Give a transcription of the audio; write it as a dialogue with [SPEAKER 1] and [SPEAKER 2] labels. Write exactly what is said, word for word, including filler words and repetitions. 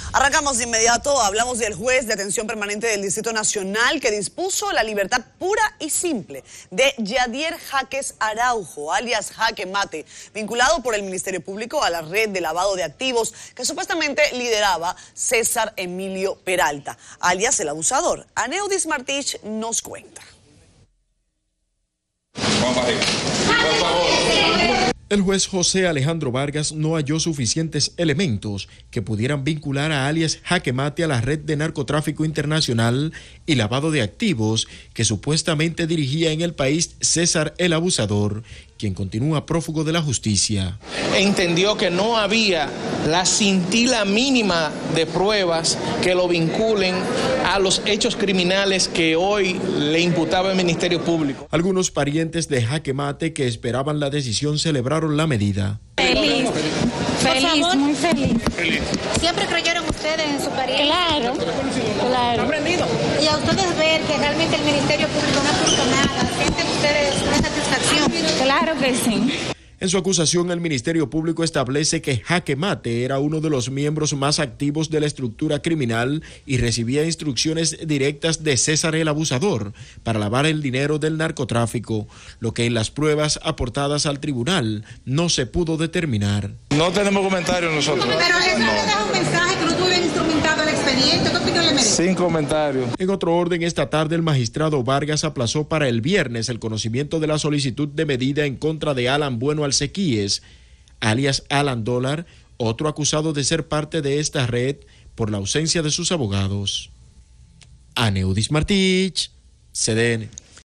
[SPEAKER 1] Arrancamos de inmediato, hablamos del juez de atención permanente del Distrito Nacional que dispuso la libertad pura y simple de Yadier Jaques Araujo, alias Jaque Mate, vinculado por el Ministerio Público a la red de lavado de activos que supuestamente lideraba César Emilio Peralta, alias el abusador. Aneudis Martich nos cuenta.
[SPEAKER 2] El juez José Alejandro Vargas no halló suficientes elementos que pudieran vincular a alias Jaque Mate a la red de narcotráfico internacional y lavado de activos que supuestamente dirigía en el país César el Abusador, quien continúa prófugo de la justicia.
[SPEAKER 3] Entendió que no había la cintila mínima de pruebas que lo vinculen a los hechos criminales que hoy le imputaba el Ministerio Público.
[SPEAKER 2] Algunos parientes de Jaque Mate que esperaban la decisión celebraron la medida.
[SPEAKER 4] Feliz, feliz, muy feliz.
[SPEAKER 5] feliz.
[SPEAKER 4] ¿Siempre creyeron ustedes en su pariente?
[SPEAKER 5] Claro, claro.
[SPEAKER 4] ¿Aprendido? Y a ustedes ver que realmente el Ministerio Público no aportó nada, ¿sienten ustedes una satisfacción? Claro que sí.
[SPEAKER 2] En su acusación, el Ministerio Público establece que Jaque Mate era uno de los miembros más activos de la estructura criminal y recibía instrucciones directas de César el Abusador para lavar el dinero del narcotráfico, lo que en las pruebas aportadas al tribunal no se pudo determinar.
[SPEAKER 6] No tenemos comentarios nosotros.
[SPEAKER 4] Pero eso no deja un mensaje que no tuvo bien instrumentado el expediente. ¿Qué opinión le merece?
[SPEAKER 6] Sin comentarios.
[SPEAKER 2] En otro orden, esta tarde el magistrado Vargas aplazó para el viernes el conocimiento de la solicitud de medida en contra de Alan Bueno Alcequíes, alias Alan Dólar, otro acusado de ser parte de esta red por la ausencia de sus abogados. Aneudis Martich, C D N.